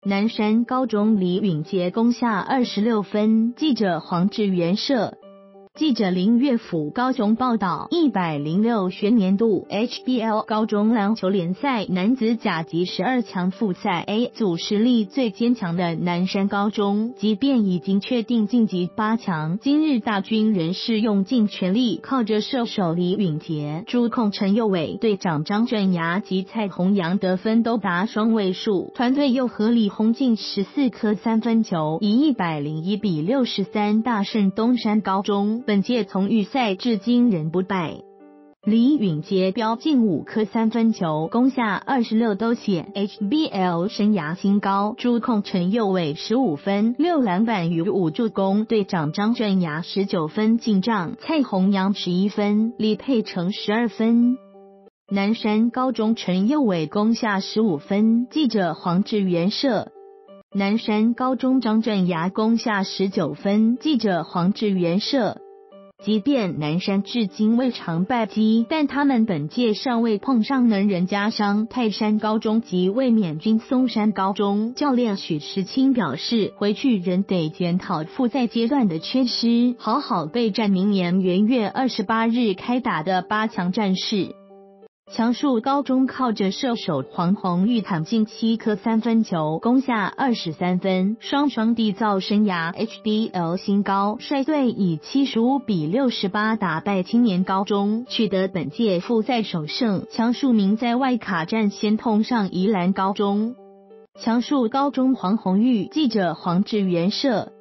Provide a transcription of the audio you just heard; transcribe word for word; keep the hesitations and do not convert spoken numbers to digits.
南山高中李允杰攻下二十六分，记者黄志源社。记者林岳甫高雄报道，一百零六学年度 H B L 高中篮球联赛男子甲级十二强复赛 A 组实力最坚强的南山高中，即便已经确定晋级八强，今日大军仍是用尽全力，靠着射手李允杰、主控陈佑伟、队长张镇衙及蔡宏洋得分都达双位数，团队又合力轰进十四颗三分球，以一百零一比六十三大胜东山高中。本届从预赛至今仍不败。李允杰飙进五颗三分球，攻下二十六都写 H B L 生涯新高。主控陈佑伟十五分、六篮板与五助攻，队长张镇衙十九分进账，蔡宏洋十一分，李佩成十二分。南山高中陈佑伟攻下十五分，记者黄志源社。南山高中张镇衙攻下十九分，记者黄志源社。即便南山至今未尝败绩，但他们本届尚未碰上能人加伤泰山高中及卫冕军松山高中。教练许时清表示，回去仍得检讨复赛阶段的缺失，好好备战明年元月二十八日开打的八强战事。强树高中靠着射手黄宏玉躺进七颗三分球，攻下二十三分，双双缔造生涯 H B L 新高，率队以七十五比六十八打败青年高中，取得本届复赛首胜。强树明在外卡战先碰上宜兰高中。强树高中黄宏玉，记者黄志源社。